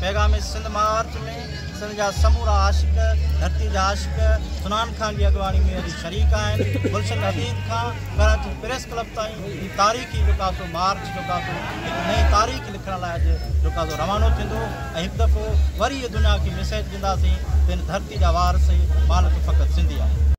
पैगाम सिंध मार्च में सिंध जा समूरा आशिक, धरती जा आशिक सुनान खान की अगवानी में अॼु शरीक आहिनि। गुलशन-ए-हदीद खां कराची प्रेस क्लब ताईं ही तारीख़ी मार्च हिकु नई तारीख़ लिखण लाइ अॼु रवानो थींदो ऐं हिकु दफ़ो वरी दुनिया खे मैसेज ॾींदासीं त हिन धरती जा वारस मालिक फ़क़ति सिंधी आहे।